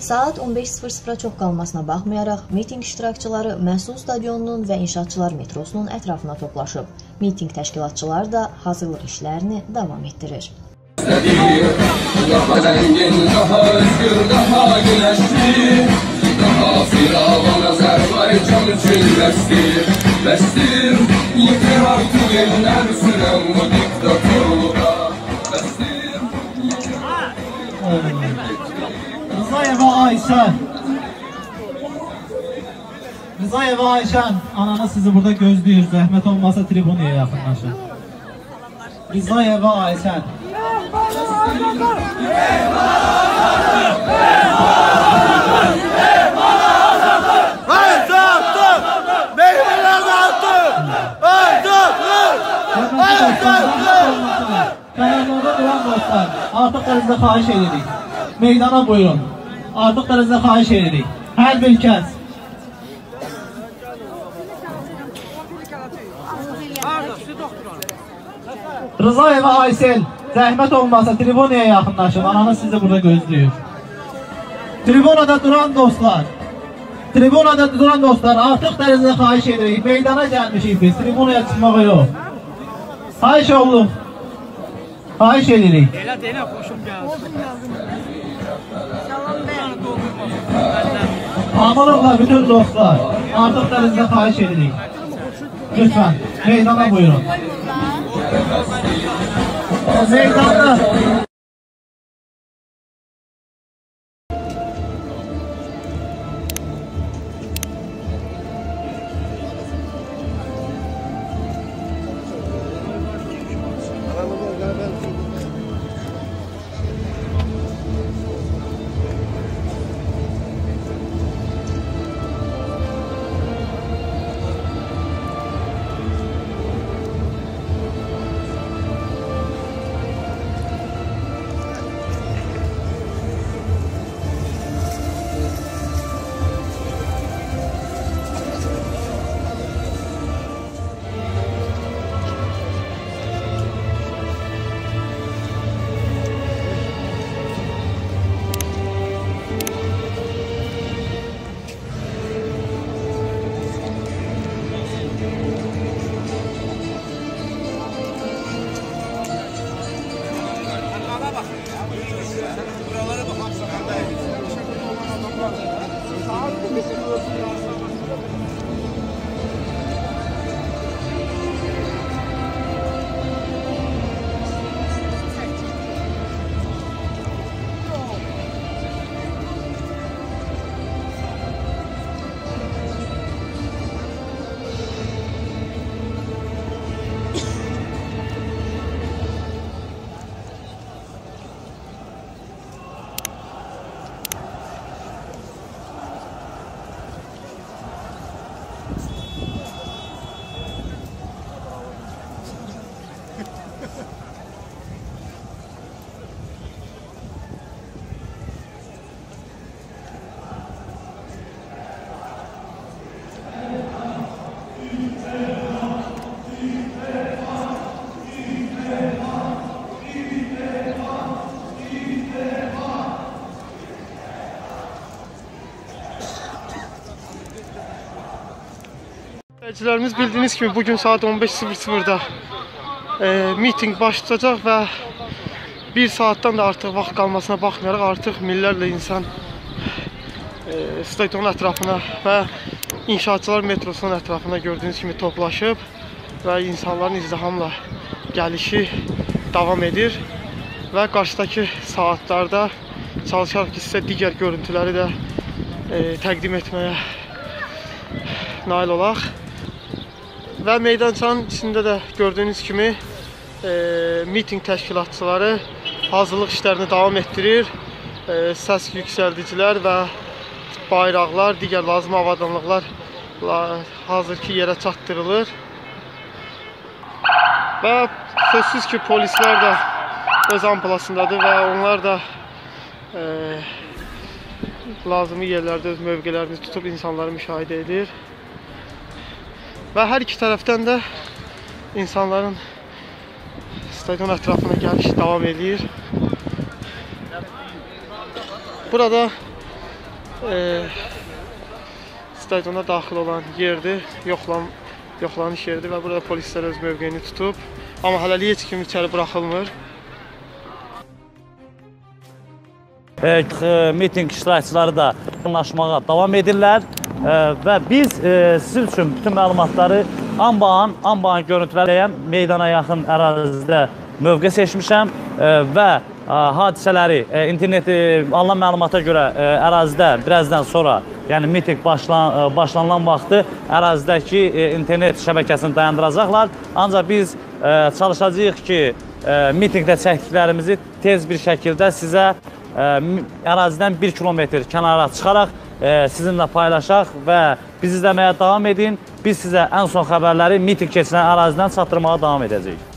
Saat 15:00-a çox qalmasına baxmayaraq, miting iştirakçıları Məhsul stadionunun və İnşaatçılar metrosunun ətrafına toplaşıb. Miting təşkilatçıları da hazırlıq işlərini davam etdirir. Daha zəngin, daha özgür, daha güləşli, daha firavun Azərbaycan üçün bəsdir, yeter artıq ellər sürən bu diktatorluğa, bəsdir, yeter artıq. Rızayeva Ayşən. Rızayeva Ayşən, ananız sizi burada gözləyir. Zəhmət olmasa tribunaya yaxınlaşın. Rızayeva Ayşən. Kanallarda duran dostlar, artıq da xahiş edirik. Meydana buyurun. Artıq da xahiş edirik. Hər bir kəs. Rızayeva Aysel, zəhmət olmasa tribunaya yaxınlaşın. Ananız sizi burada gözləyir. Tribunada duran dostlar, artıq da xahiş edirik. Meydana gəlmişik biz, tribunaya çıxmağa yox. Xahiş olunur. Xahiş edirik. Elə, xoşum gəlsin. Amanıqla bütün dostlar, artıq da xahiş edirik. Lütfen, meydana buyurun. Meydanda. İzləyicilərimiz bildiyiniz kimi bugün saat 15:00-da miting başlayacaq və bir saatdan da artıq vaxt qalmasına baxmayaraq artıq minlərlə insan stadionun ətrafına və İnşaatçılar metrosunun ətrafına gördüyünüz kimi toplaşıb və insanların izdihamla gəlişi davam edir və qarşıdakı saatlarda çalışaraq ki, sizə digər görüntüləri də təqdim etməyə nail olaq. Və meydançanın içində də gördüyünüz kimi miting təşkilatçıları hazırlıq işlərini davam etdirir. Səs yüksəldicilər və bayraqlar, digər lazım avadanlıqlar hazırki yerə çatdırılır. Və sözsüz ki, polislər də öz amplasındadır və onlar da lazımi yerlərdə öz mövqələrini tutub insanları müşahidə edir. Və hər iki tərəfdən də insanların stadion ətrafına gəlişi davam edir. Burada stadiona daxil olan yerdir, yoxlanış yeridir və burada polislər öz mövqeyini tutub. Amma hələlik heç kim içəri buraxılmır. Miting iştirakçıları da yaxınlaşmağa davam edirlər və biz sizin üçün bütün məlumatları anbağın görüntüləyən meydana yaxın ərazidə mövqe seçmişəm və hadisələri internet alınan məlumata görə ərazidə birazdan sonra, yəni miting başlanılan vaxtı ərazidəki internet şəbəkəsini dayandıracaqlar. Ancaq biz çalışacağıq ki, mitingdə çəkdiklərimizi tez bir şəkildə sizə ərazidən 1 kilometr kənara çıxaraq sizinlə paylaşaq və bizi izləməyə davam edin. Biz sizə ən son xəbərləri miting keçilən ərazidən çatdırmağa davam edəcəyik.